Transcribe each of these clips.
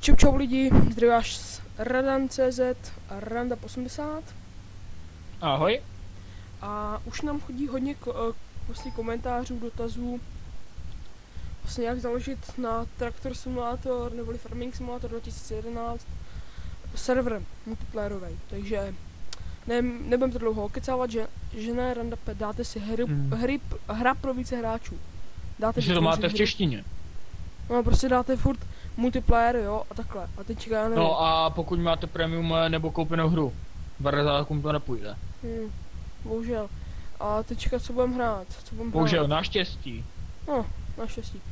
Čau lidi, zdraví vás z Radan.cz a Randa80. Ahoj. A už nám chodí hodně vlastně komentářů, dotazů, vlastně jak založit na Traktor Simulator neboli Farming Simulator 2011 server multiplayerový. Takže nebudem to dlouho okecávat, že ne, Randa, dáte si hra pro více hráčů. Že to máte v češtině. No prostě dáte furt multiplayer, jo, a takhle. A teďka já nevím. No a pokud máte premium nebo koupenou hru, Barzákům to nepůjde. Bohužel. A teďka co budem hrát? Bohužel, naštěstí. No, naštěstí.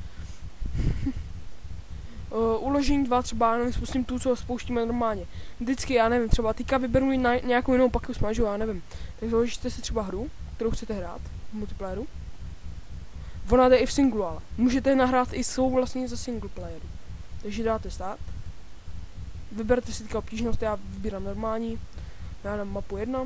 Uložení 2 třeba, já nevím, spustím tu, co spouštíme normálně. Vždycky, já nevím, třeba teďka vyberu nějakou jinou paku smažu, já nevím. Tak založíte si třeba hru, kterou chcete hrát v multiplayeru. Ona jde i v singlu, ale můžete nahrát i svou vlastně ze single playeru. Takže dáte start. Vyberte si teďka obtížnost, já vybírám normální. Já dám mapu 1.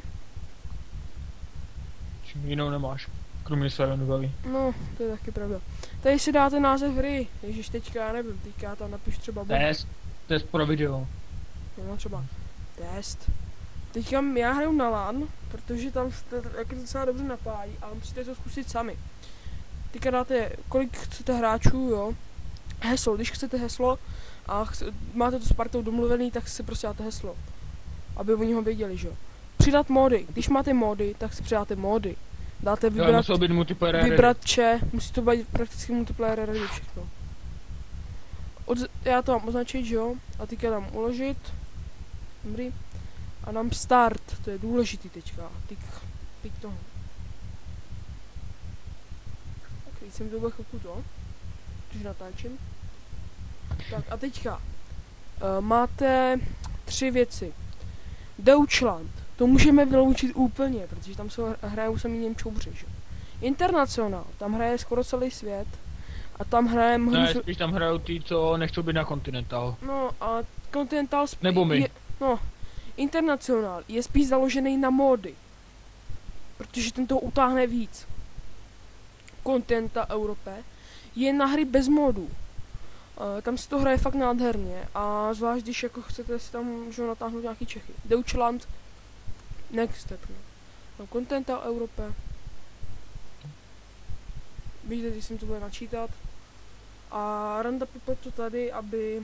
Čím jinou nemáš, kromě své novely. No, to je taky pravda. Tady si dáte název hry, ježiš, teďka já nevím, teďka já tam napíšu třeba Test pro video. No třeba test. Teďka já hraju na LAN, protože tam taky docela dobře napájí, ale musíte to zkusit sami. Teďka dáte, kolik chcete hráčů, jo. Heslo, když chcete heslo a máte to s partou domluvený, tak si prostě dáte heslo. Aby oni ho věděli, že jo. Přidat módy, když máte módy, tak si přidáte módy. Dáte vybrat če, musí to být prakticky multiplayer ready všechno. Já to mám označit, že jo, a teďka dám uložit. Dobrý. A dám start, to je důležitý teďka, teď toho. Ok, jsem to chvilku to, když natáčím. Tak a teďka máte 3 věci. Deutschland, to můžeme vyloučit úplně, protože tam hrajou samý Němčoubři, že? Internacionál, tam hraje skoro celý svět. A tam hraje spíš tam hrajou ty, co nechcou být na Continental. No a Continental nebo my. Internacionál je spíš založený na módy. Protože ten toho utáhne víc. Continental Europe je na hry bez módů. Tam se to hraje fakt nádherně a zvlášť když jako chcete si tam natáhnout nějaký Čechy. Deutschland next step. No. Continental Europe. Vidíte, když jsem to bude načítat. A Randa Pipet to tady, aby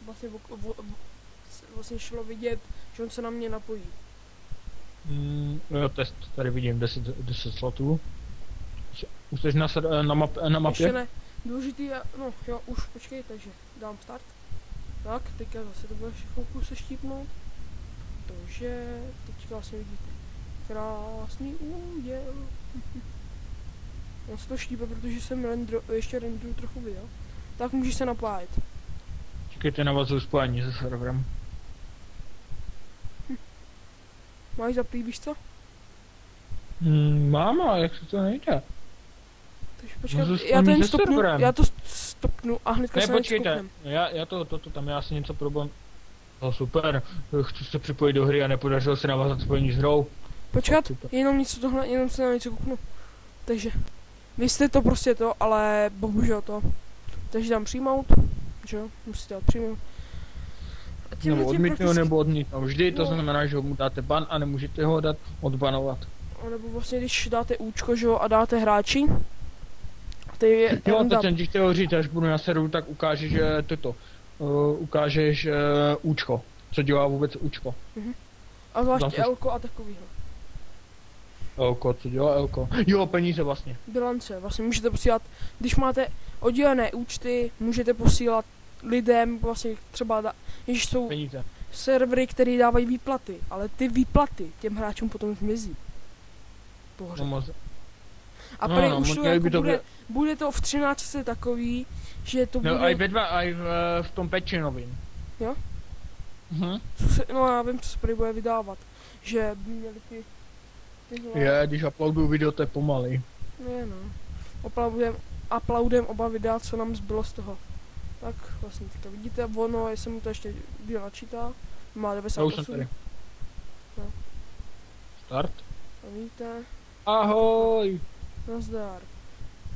vlastně šlo vidět, že on se na mě napojí. Jo, test, tady vidím 10 slotů. Už jsi na mapě? Ještě ne. Důležitý je, no jo, už počkej, takže dám start. Tak, teďka zase to bude chvilku se štípnout. Takže teďka vlastně vidíte. Krásný úděl. On se to štípe, protože jsem ještě renderu trochu video. Tak můžeš se napájet. Čekajte, navazuju spojení se serverem. Máš zaplý, víš co? Mám, ale jak se to nejde? Takže počkej, já to stopnu a hnedka se počkejte, já to tam, já si něco problém. No super, chci se připojit do hry a nepodařilo se navázat spojení s hrou. Počkat, jenom se na něco kouknu. Takže, vy jste to prostě to, ale bohužel to. Takže dám přijmout, že jo, musíte dát přijmout. Nebo odmítnout, nebo odmítnout vždy, to znamená, že mu dáte ban a nemůžete ho dát odbanovat. A nebo vlastně, když dáte účko, že jo, a dáte hráči. Jo, teď jsem ti chtěl říct, až budu na serveru, tak ukážeš ukážeš účko, co dělá vůbec účko. A zvláště Elko a takovýho. Elko, co dělá Elko? Jo, peníze vlastně. Bilance, vlastně můžete posílat, když máte oddělené účty, můžete posílat lidem vlastně třeba, když jsou peníze. Servery, které dávají výplaty, ale ty výplaty těm hráčům potom zmizí. A prý už to jako bude to v 13 takový, že to bude... No i v tom patchi novým. Jo? No já vím, co se prý bude vydávat. Že by měli ty když uploaduju video, to je pomalý. Je no. Uploadem oba videa, co nám zbylo z toho. Tak vlastně teďka vidíte, ono, jestli mu to ještě video načítá. Má 98. Já už jsem tady. No. Start. A vidíte. Ahoj. Nazdar.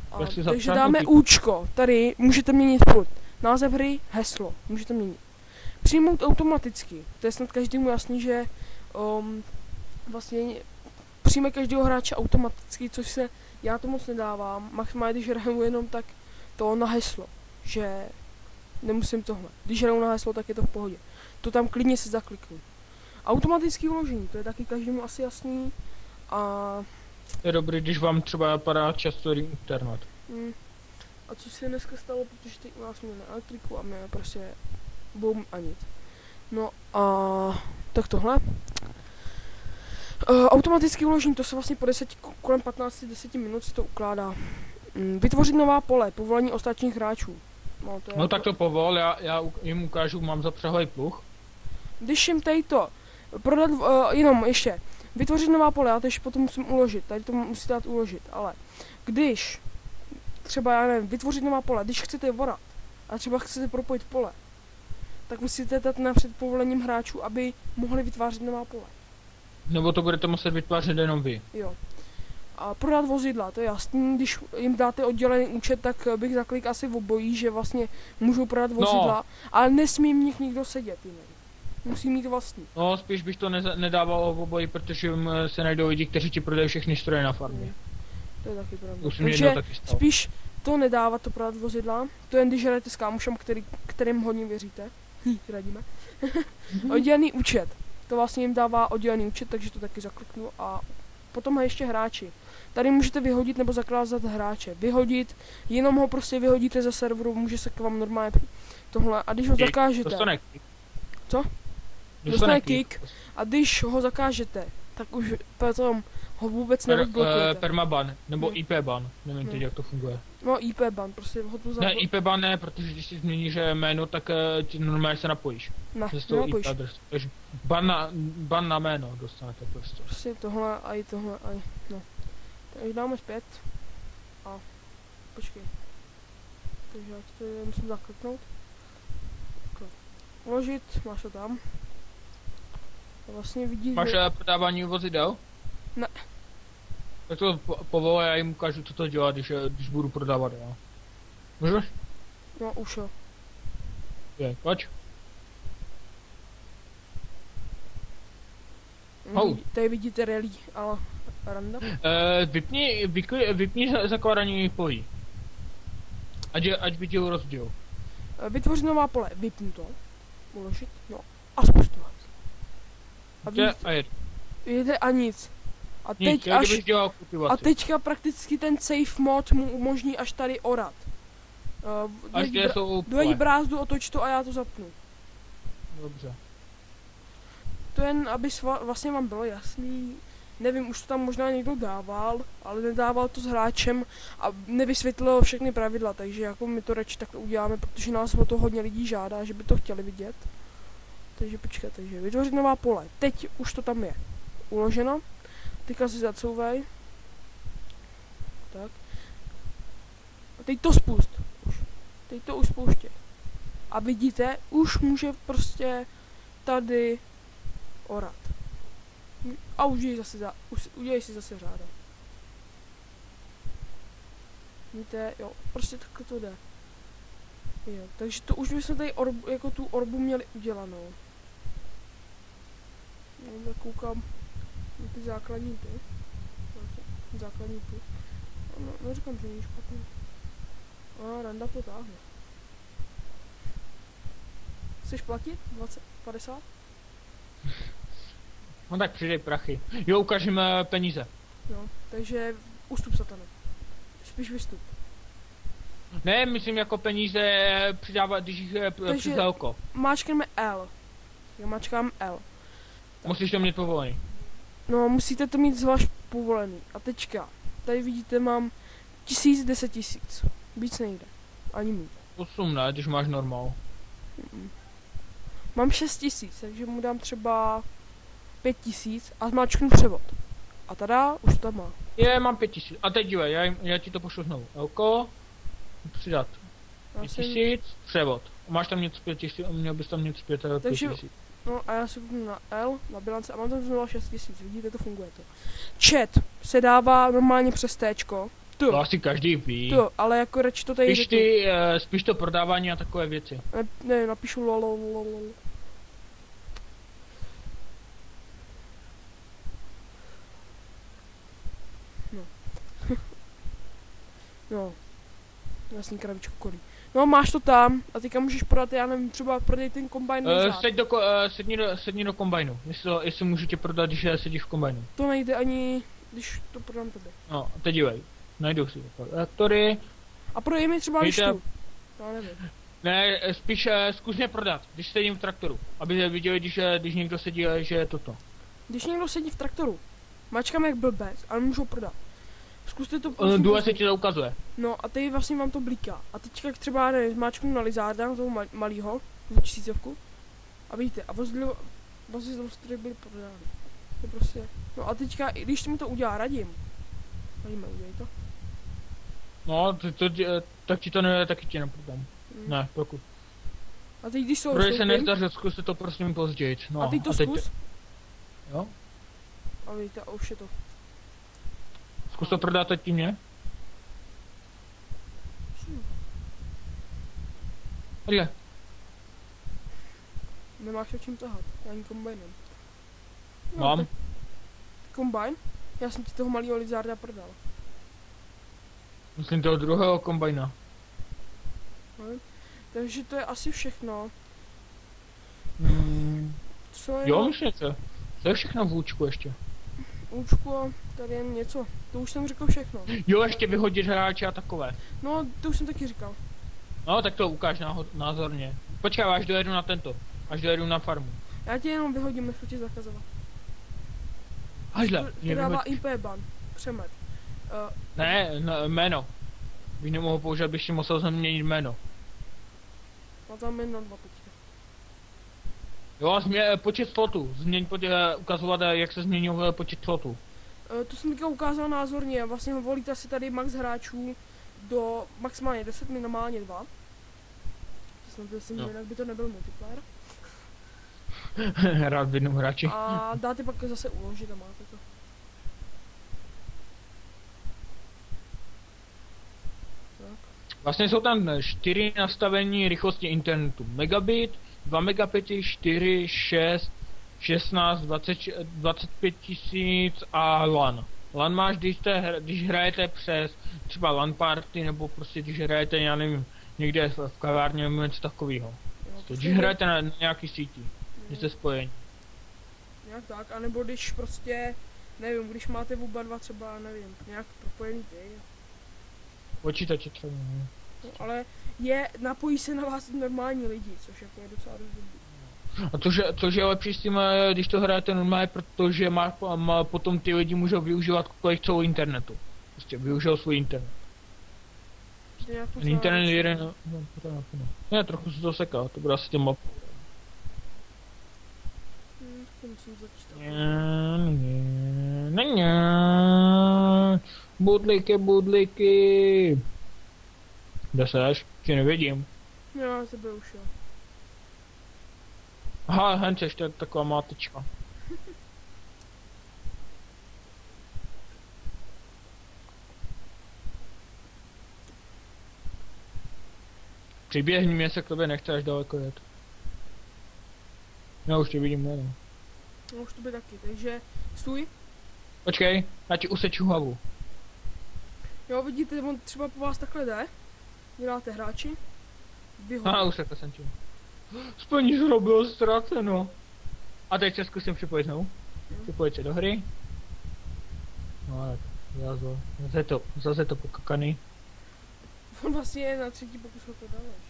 Takže dáme účko. Tady můžete měnit furt. Název hry, heslo. Můžete měnit. přijmout automaticky. To je snad každému jasný, že vlastně přijme každého hráče automaticky, což se já to moc nedávám. Maximálně když hraju jenom tak to na heslo, že nemusím tohle. Když hraju na heslo, tak je to v pohodě. To tam klidně si zakliknu. Automatické uložení, to je taky každému asi jasný. A Je dobrý, když vám třeba padá často internet. A co se dneska stalo, protože teď u nás měli elektriku a mě prostě boom a nic. No a tak tohle. Automatické uložení, to se vlastně po kolem 15-10 minut se to ukládá. Vytvořit nová pole, povolení ostatních hráčů. No tak to povol, já jim ukážu, mám zapřahlej pluh. Když jim tady to prodat, jenom ještě, vytvořit nová pole, já to ještě potom musím uložit, tady to musíte dát uložit, ale když třeba, já nevím, vytvořit nová pole, když chcete vorat a třeba chcete propojit pole, tak musíte dát napřed povolením hráčů, aby mohli vytvářet nová pole. Nebo to budete muset vytvářet jenom vy. Jo. A prodat vozidla, to je jasný, když jim dáte oddělený účet, tak bych zaklikl asi v obojí, že vlastně můžou prodat vozidla, ale nesmí v nich nikdo sedět jiný. Musí mít vlastní. No, spíš bych to nedával v obojí, protože se najdou lidi, kteří ti prodají všechny stroje na farmě. To je taky pravda. Už Takže taky spíš to nedávat, to prodat vozidla, to jen když hrajete s kámošem, kterým hodně věříte. Radíme. Oddělený účet. To vlastně jim dává oddělený účet, takže to taky zakliknu a potom ještě hráči. Tady můžete vyhodit nebo zakázat hráče. Vyhodit, jenom ho prostě vyhodíte ze serveru, může se k vám normálně tohle. A když ho zakážete... Co? Dostane kick. A když ho zakážete, tak už potom ho vůbec neodblokujete. Permaban, nebo IP ban, nevím teď jak to funguje. No IP ban, prostě ho tu Ne, IP ban ne, protože když si změníš jméno, tak ti normálně se napojíš. Nenapojíš. Takže ban na jméno dostanete prostě. Prostě tohle a i tohle a i, no. Takže dáme zpět. A počkej. Takže já to musím zakliknout. Uložit, máš to tam. A vlastně vidíš, máš prodávání vozidel? Ne. Tak to povole, já jim ukážu, co to dělá, když budu prodávat, jo. Můžeš? No už jo. Pojď. Tady vidíte rally, ale randa. Vypni zakládání polí. Ať viděl rozdíl. Vytvořit nová pole, vypnu to. Uložit, no a spustovat. Jede a nic. A teď a teďka prakticky ten safe mod mu umožní až tady orat. Dojď brázdu, otoč to a já to zapnu. Dobře. To jen, aby vlastně vám bylo jasný, nevím, už to tam možná někdo dával, ale nedával to s hráčem a nevysvětlil všechny pravidla, takže jako my to radši takhle uděláme, protože nás o to hodně lidí žádá, že by to chtěli vidět. Takže počkej, takže vytvořit nová pole. Teď už to tam je uloženo. Teďka si zacouvej. Tak. A teď to spust. Teď to už spouště. A vidíte, už může prostě tady orat. A udělej si zase řáda. Víte, jo, prostě takhle to jde. Jo, takže to už bychom tady jako tu orbu měli udělanou. No, tak koukám na ty základní ty. No, říkám, že není špatný. A randa to táhne. Chceš platit? 20, 50? No tak přidej prachy. Jo, ukážeme peníze. No, takže ustup, satane. Spíš vystup. Ne, myslím jako peníze přidávat, když jich je přes velko. Máčkneme L. Já máčkám L. Tak. Musíš to mít povolený. No, musíte to mít zvlášť povolený. A teďka, tady vidíte, mám 1000, 10 000. Víc nejde. Ani mít. 8 ne, když máš normál. Mám 6 000, takže mu dám třeba 5 000 a zmáčknu převod. A tada, už to tam má. Mám 5 000. A teď dívej, já ti to pošlu znovu. Elko, přidat. 5 000, převod. Máš tam něco 5 000, měl bys tam něco 5 000. No a já se kouknu na L, na bilance a mám tam znovu 6 000, vidíte, to funguje to. Chat se dává normálně přes Tčko. To asi každý ví. To, ale jako radši to tady spíš to prodávání a takové věci. Ne, napíšu lol. No. Jasný, krabičku kolí. No, máš to tam a teďka můžeš prodat, já nevím, třeba prodej ten kombajn lizák. Sedni do kombajnu, jestli můžu tě prodat, když sedíš v kombajnu. To nejde ani, když to prodám tebe. No, teď dívej, najdu si traktory. A prodej mi třeba lištu. Já nevím. Ne, spíš zkus mě prodat, když sedím v traktoru, aby viděli, když někdo sedí, že je toto. Když někdo sedí v traktoru, mačkám jak blbec, ale můžu ho prodat. Zkuste to Důle se ti to ukazuje. No a teď vlastně vám to bliká. A teďka třeba zmáčknu na lizárda, toho malýho, tu 1000. A vidíte, a vozily byly prodány. To prostě. No a teďka, když mi to udělá, radím, udělej to. No, tak ti to ne, taky ti neprodám. Ne, pokud. A teď když jsou Protože se nezdařil, zkuste to prosím později. No, a teď to zkus. Jo? A vidíte, a už je to. Zkus to prodat teď mě. Tady. Nemáš o čím tahat, ani kombajnem. No, mám. Kombajn? Já jsem ti toho malého lizarda prodal. Myslím toho druhého kombajna. No, takže to je asi všechno. Co je? Jo, myslím se. To je všechno v účku ještě. Účku, tady je něco. To už jsem řekl všechno. Jo, ještě vyhodit hráče a takové. No, to už jsem taky říkal. No, tak to ukáž názorně. Počkej, až dojedu na tento. Až dojedu na farmu. Já tě jenom vyhodím, nechci tě zakazovat. Hažle. To dává IP ban. Přemet. Ne, jméno. Bych nemohl použít, bych si musel změnit jméno. A tam je na 2 teďka. Jo, počet slotů. Ukazovat, jak se změnil počet slotů. To jsem teďka ukázal názorně. Vlastně volíte si tady max hráčů do maximálně 10, minimálně 2. To jsem jinak by to nebyl multiplayer. Hrát v jednom hráči. A dáte pak zase uložit a máte to. Vlastně jsou tam 4 nastavení rychlosti internetu. Megabit, 2 megabity, 4, 6, 16, 20, 25 000 a LAN. LAN máš, když hrajete přes třeba LAN party, nebo prostě když hrajete, já nevím, někde v kavárně nebo něco takového. Když hrajete na nějaký síti, že jste spojení. Nějak tak, anebo když prostě, nevím, když máte oba dva třeba, nevím, nějak propojený ty. Počítače třeba, ne? No, ale napojí se na vás normální lidi, což jako je docela dost dobrý. A což je lepší s tím, když to hrajete normálně, protože potom ty lidi můžou využívat kolik celou internetu. Prostě využijou svůj internet. Internet jde ne, trochu se to seká, to bude asi těm map. Budlíky. Kde seš? Tě nevidím. Já tebe už jo. Aha, henčeš, to je taková mátečka. Přiběhni mě se k tobě, nechce až daleko jet. Já už tě vidím, ne. No už to by taky, takže stůj. Počkej, já ti useču hlavu. Jo, vidíte, on třeba po vás takhle jde. Děláte hráči. Aha, usekl jsem tě. Splní bylo ztraceno. A teď se zkusím připojit znovu. Připojit se do hry. No tak, zase to pokakaný. On vlastně je na 3. pokusu to dáváš.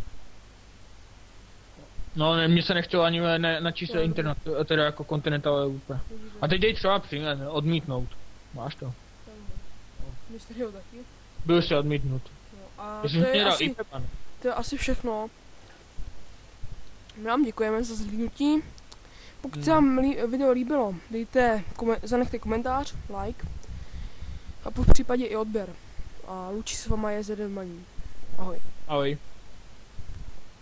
No, ne, mně se nechtělo ani načíst internet, teda jako kontinentál úplně. A teď dej třeba odmítnout. Máš to? Mistr ho taky? Byl jsi odmítnut. No, a to je asi všechno. My vám děkujeme za zhlídnutí. Pokud se vám video líbilo, zanechte komentář, like a po případě i odběr. A loučí se váma je Zeden Maní. Ahoj. Ahoj.